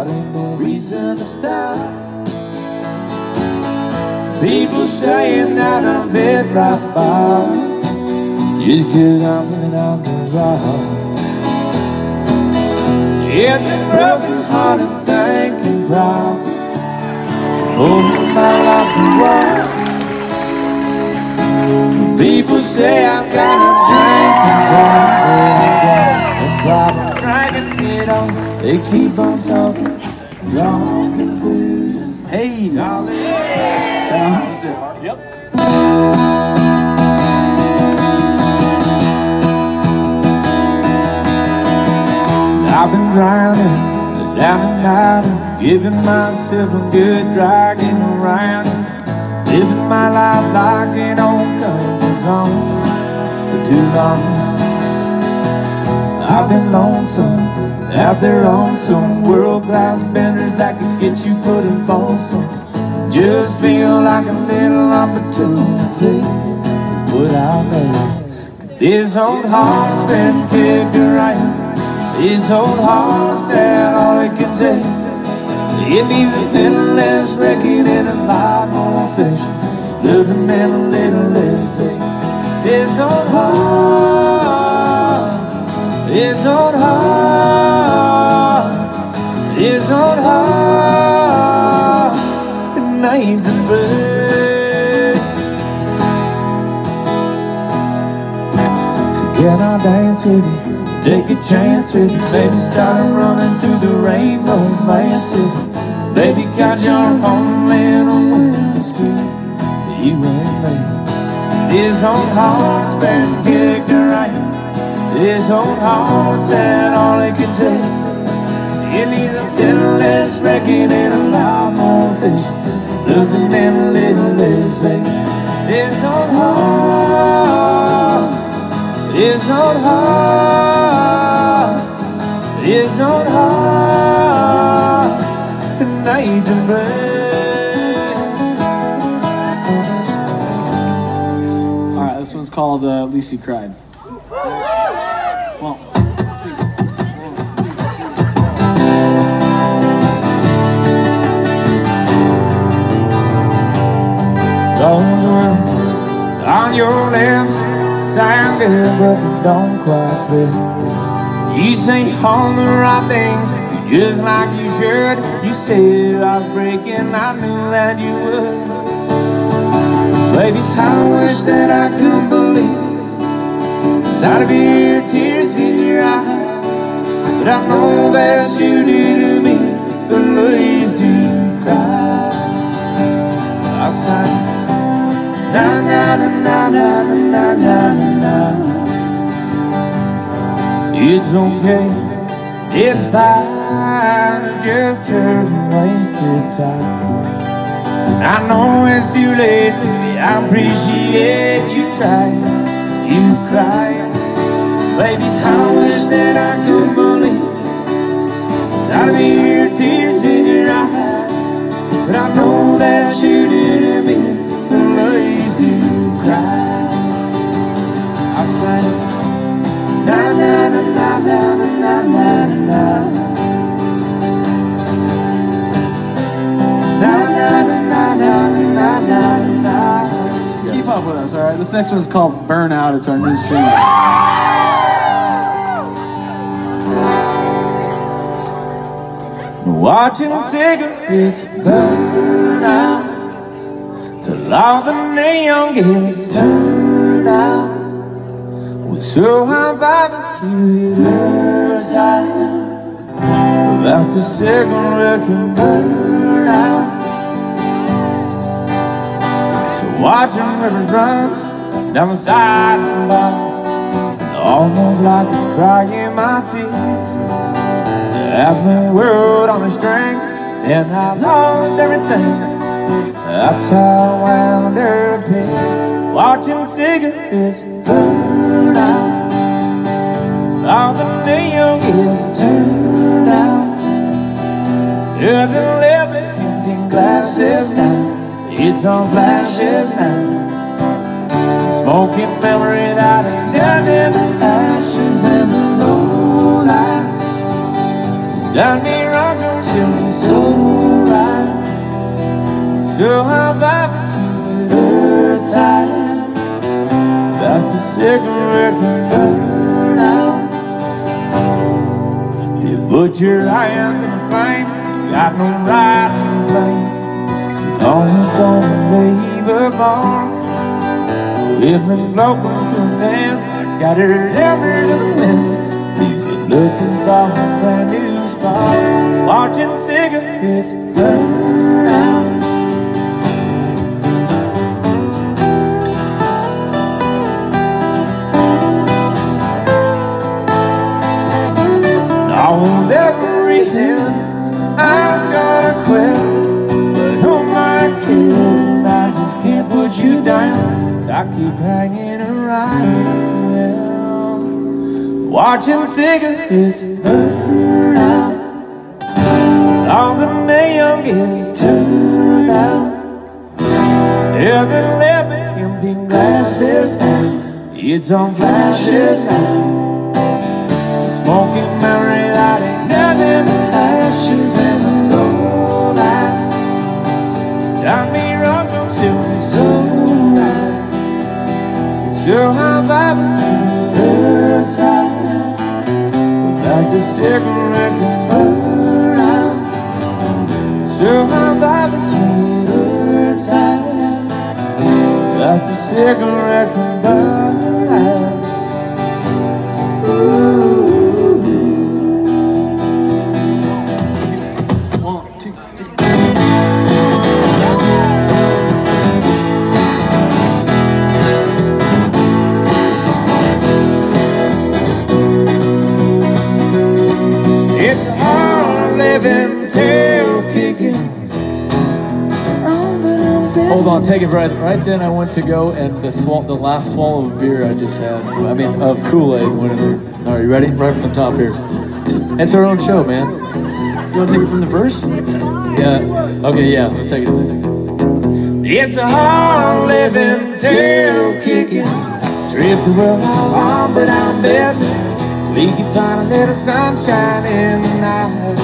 but ain't no reason to stop. People saying that I'm fit right by, just 'cause I'm living on the rock. It's a broken hearted thinking proud, holding my life to walk. People say I've got a drinking problem, I'm dragging it on. They keep on talking, drawing conclusions. Hey, darling. Yep. I've been drowning down and out, giving myself a good dragging around, living my life like an old country song for too long. I've been lonesome out there on some world-class benders that could get you put in some. Just feel like a little opportunity is what I made. 'Cause this old heart's been kicked around. This old heart said all it can say. It needs a little less wrecking and a lot more affection. It's living and a little less sick. This old heart, this old heart, this old heart, it needs a break. So can I dance with you? Take a chance with you, baby, start running through the rainbow, man, too. Baby, got your home in on Winter Street, you and me. This old heart's been kicked around. This old heart said all it could say. It needs a little less wrecking and a lot more fish. It's looking and a little less safe. This old heart, this old heart, this old heart, it needs a break. Alright, this one's called At Least You Cried. Well, those words on your lips sound good, but they don't quite fit. You say all the right things, just like you should. You said I was breaking, I knew that you would. Baby, I wish that I could believe inside of your tears in your eyes, but I know that you did to me the least you cry. I sang na na na na na na na na. It's okay, it's fine, just hurt and wasted time. I know it's too late, baby, I appreciate you trying, you crying. Baby, I wish that I could believe inside of your tears in your eyes, but I know that you didn't mean the least to cry. I sang na na na na na na na na na na na na na na. keep up with us, alright? This next one's called Burnout. It's our new single. Watching cigarettes burn out till all the neon gets turned out. We're so high barbecue, it hurts out. That's the cigarette can burn out. So watching rivers run down the side of the bar, almost like it's crying my tears. Have the world on a string, and I lost everything. That's how I wound up here, watching cigarettes burn out. All the neon is turned out. There's nothing left but empty glasses now. It's on flashes now. Smoking memory out of nothing but ashes and the low lights. Done me wrong until Just a cigarette can burn out. If you put your hands in the flame, you got no right to blame. So long as it's gonna leave a mark. If the glow comes to an end, it's got her embers in the wind. Leaves you looking for a brand new spot, watching cigarettes burn out. On everything I'm gonna quit, but oh my kid, I just can't put you down. So I keep hanging around, watching cigarettes burn out. Till all the neon gets turned out. Still the living empty glasses now. It's on flashes now. Smoking memory that ain't nothing but ashes and the low lights. Done me wrong, don't tell me so right. Sure I'm vibing through the side, but that's the cigarette can burn out. Sure I'm vibing through the side, that's the cigarette can burn out. Ooh. Hold on, take it right then. I went to go and the last swallow of beer I just had, I mean of Kool-Aid went in there. All right, you ready? Right from the top here. It's our own show, man. You want to take it from the verse? Yeah. Okay, yeah. Let's take it. It's a hard living, tail kicking trip the world on, but I'm betting we can find a little sunshine in the night.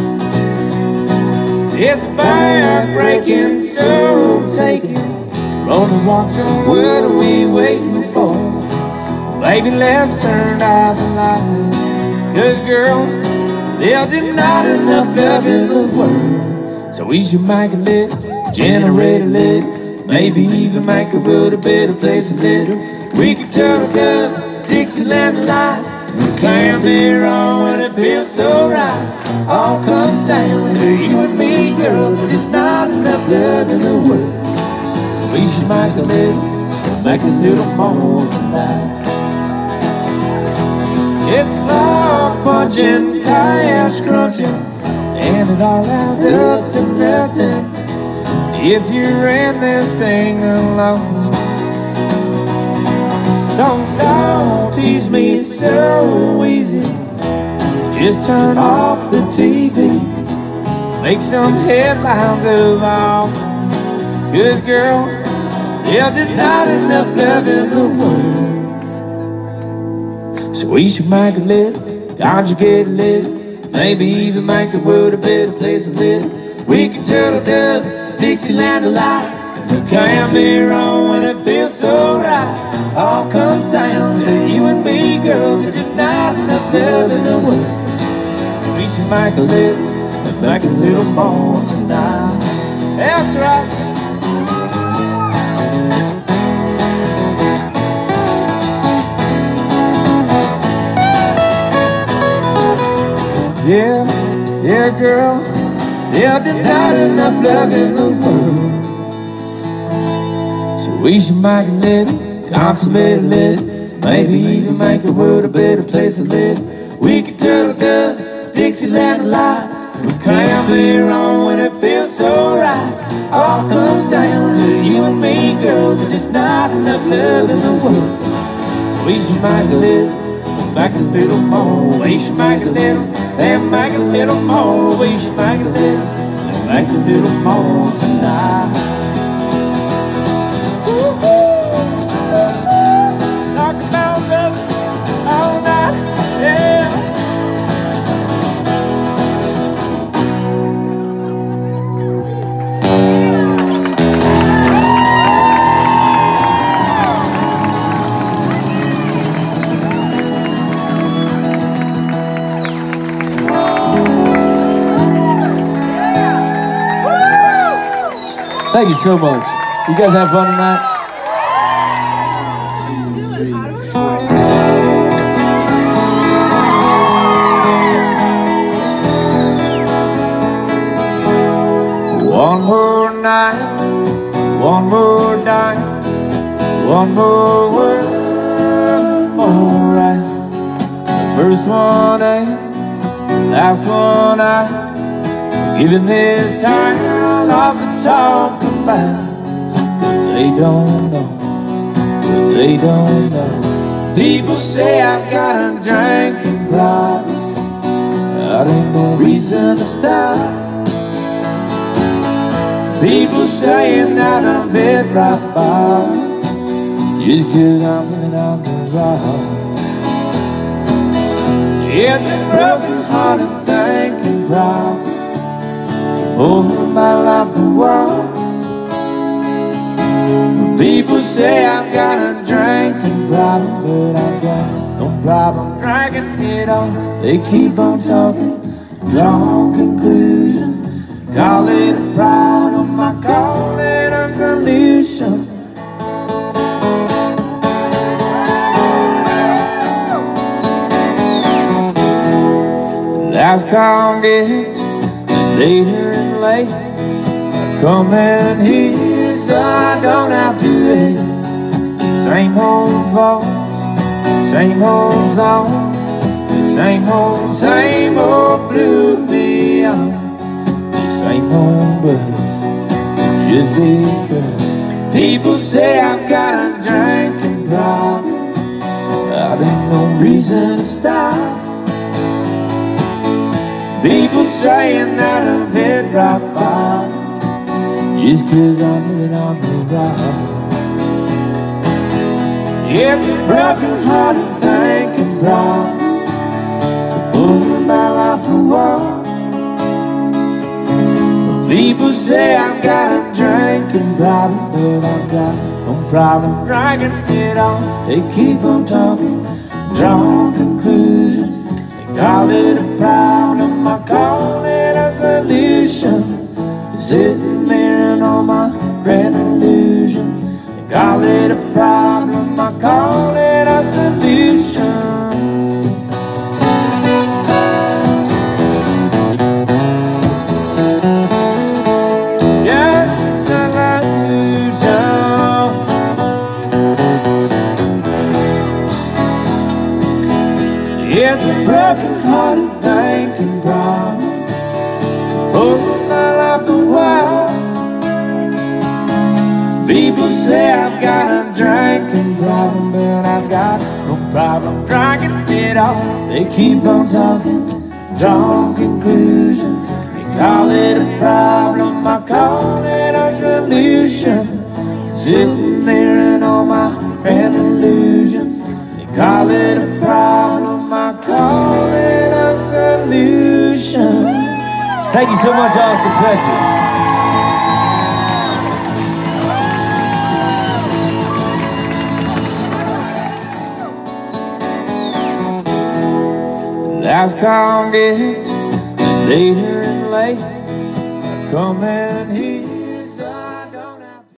It's a back-breaking, soul-taking road to walk, so what are we waiting for? Baby, let's turn out the light. 'Cause girl, there's just not enough love in the world. So we should make a little, generate a little, maybe even make the world a better place a little. We could turn it up, Dixieland light. We can't be wrong when it feels so right. All comes down to you and me, girl, but there's not enough love in the world. So we should make a little more tonight. It's clock punching, cash crunching, and it all adds up to nothing if you're in this thing alone. So don't tease me, it's so easy. Just turn off the TV, make some headlines of all. 'Cause girl, there's just not enough love in the world. So we should make a little, conjugate a little, maybe even make the world a better place a little. We can turtle dove, Dixieland alive. We can't be wrong when it feels so right. All comes down to you and me, girl, there's just not enough love in the world. We should make a little more tonight. That's right. Yeah, girl, there's not enough love in the world. So we should make a little, consummate a little, maybe even make the world a better place a little. We could turtle dove, Dixieland alive. We can't be wrong when it feels so right. All comes down to you and me, girl, there's just not enough love in the world. So we should make a little more. We should make a little, and make a little more. We should make a little, and make a little more tonight. Talk about love all night, yeah. Thank you so much. You guys have fun tonight? 2, 3, 4. One more night, one more night, one more word, alright. The first one ain't, last one I. Given this time, lots to talk about. They don't know, they don't know. People say I've got a drinking problem. There ain't no reason to stop. People saying that I'm fit right by, just 'cause I'm living on the rock. It's a broken-hearted thinking problem. Over my life a while. People say I've got a drinking problem, but I've got no problem drinking it all. They keep on talking, drawing conclusions. Call it a problem, I call it a solution. Last call gets later and late. I come in here so I don't have to wait. Same old faults, same old songs, same old blue neon. Same old buzz, just because people say I've got a drinking problem. There ain't no reason to stop. People saying that I'm hit right by, just 'cause I'm living on the rock. It's a broken-hearted thinking problem. So pulling my life for a while. People say I've got a drinking problem, but I've got no problem drinking it all. They keep on talking, drawing conclusions. They call it a problem, I call it a solution. Sitting there in all my grand illusions. They call it a problem, I call it a solution. It's a broken-hearted thinking problem. So over my life a while. People say I've got a drinking problem, but I've got no problem drinking it all. They keep on talking, drawing conclusions. They call it a problem, I call it a solution. Sitting there in all my grand illusions. They call it a problem, I call it a solution. Thank you so much, Austin, Texas. Last call gets later and late. I come in here